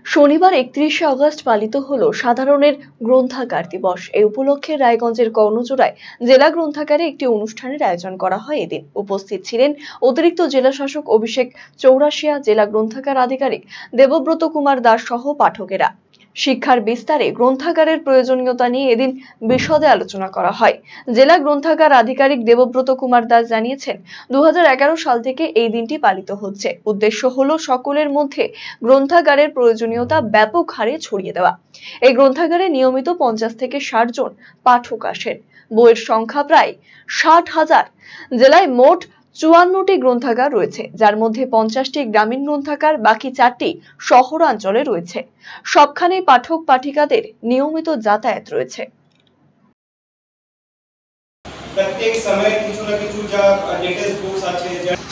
শনিবার ৩১শে আগস্ট পালিত হলো সাধারণের গ্রন্থাগার দিবস। এই উপলক্ষে রায়গঞ্জের কর্ণজোড়ায় জেলা গ্রন্থাগারে একটি অনুষ্ঠানের আয়োজন করা হয়। এদিন উপস্থিত ছিলেন অতিরিক্ত জেলা শাসক অভিষেক চৌরাশিয়া, জেলা গ্রন্থাগার আধিকারিক দেবব্রত কুমার দাস সহ পাঠকেরা। শিক্ষার বিস্তারে গ্রন্থাগারের প্রয়োজনীয়তা নিয়ে এদিন বিশদে আলোচনা করা হয়। জেলা গ্রন্থাগার আধিকারিক দেবব্রত কুমার দাস জানিয়েছেন, ২০১১ সাল থেকে এই দিনটি পালিত হচ্ছে। উদ্দেশ্য হলো সকলের মধ্যে গ্রন্থাগারের প্রয়োজনীয়তা ব্যাপক হারে ছড়িয়ে দেওয়া। এই গ্রন্থাগারে নিয়মিত ৫০ থেকে ৬০ জন পাঠক আসেন। বইয়ের সংখ্যা প্রায় ৬০,০০০। জেলায় মোট ৫৪টি গ্রন্থাগার রয়েছে, যার মধ্যে ৫০টি গ্রামীণ গ্রন্থাগার, বাকি ৪টি শহরাঞ্চলে রয়েছে। সবখানেই পাঠক পাঠিকাদের নিয়মিত যাতায়াত রয়েছে। प्रत्येक समय কিছু না কিছু যা লেটেস্ট বুকস আছে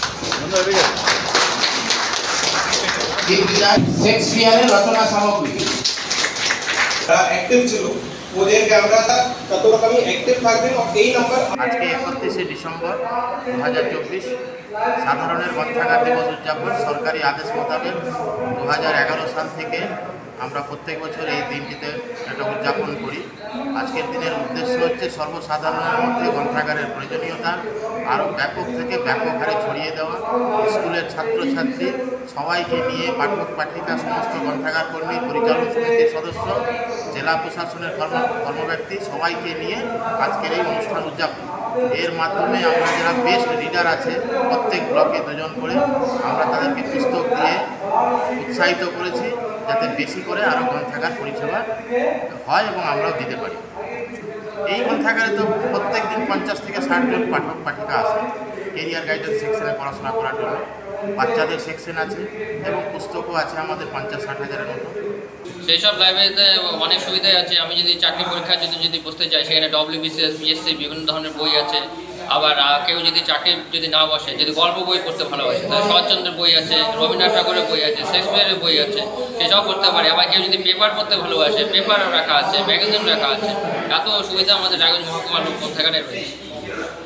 শেক্সপিয়ারের রচনা সামগ্রী অ্যাক্টিভ ছিল, ওদেরকে আমরা তত রকমই অ্যাক্টিভ থাকবেন। এই নাম্বার আজকে 31শে ডিসেম্বর 2024 সাধারণের গ্রন্থাগার দিবস উদযাপন। সরকারি আদেশ মোতাবেক 2011 সাল থেকে আমরা প্রত্যেক বছর এই দিনটিতে এটা উদযাপন করি। আজকের দিনের উদ্দেশ্য হচ্ছে সর্বসাধারণের মধ্যে গ্রন্থাগারের প্রয়োজনীয়তা আরও ব্যাপক থেকে ব্যাপক হারে ছড়িয়ে দেওয়া। স্কুলের ছাত্রছাত্রী সবাইকে নিয়ে, পাঠক পাঠিকা, সমস্ত গ্রন্থাগার কর্মী, পরিচালন সমিতির সদস্য, জেলা প্রশাসনের কর্মব্যক্তি সবাইকে নিয়ে আজকের এই অনুষ্ঠান উদযাপন। এর মাধ্যমে আমরা যারা বেস্ট রিডার আছে প্রত্যেক ব্লকে 2 জন করে আমরা তাদেরকে পুস্তক দিয়ে উৎসাহিত করেছি, যাতে বেশি করে আরও গ্রন্থাগার পরিষেবা হয় এবং আমরাও দিতে পারি। এই গ্রন্থাগারে তো প্রত্যেক দিন ৫০ থেকে ৬০ জন পাঠক পাঠিকা আসে কেরিয়ার গাইডেন্স সেকশনে পড়াশোনা করার জন্য। বাচ্চাদের সেকশন আছে এবং পুস্তকও আছে আমাদের ৫০-৬০ হাজারের মতো। সেই সব লাইব্রেরিতে অনেক সুবিধাই আছে। আমি যদি চাকরি পরীক্ষার যদি বসতে চাই, সেখানে WBCS, PSC বিভিন্ন ধরনের বই আছে। আবার কেউ যদি চাকরি যদি না বসে, যদি গল্প বই পড়তে ভালোবাসে, তাহলে শরৎচন্দ্রের বই আছে, রবীন্দ্রনাথ ঠাকুরের বই আছে, শেক্সপিয়ারের বই আছে, সেসব পড়তে পারে। আবার কেউ যদি পেপার পড়তে ভালোবাসে, পেপারও রাখা আছে, ম্যাগাজিন রাখা আছে। এত সুবিধা আমাদের রায়গঞ্জ মহকুমার গ্রন্থাগারে রয়েছে।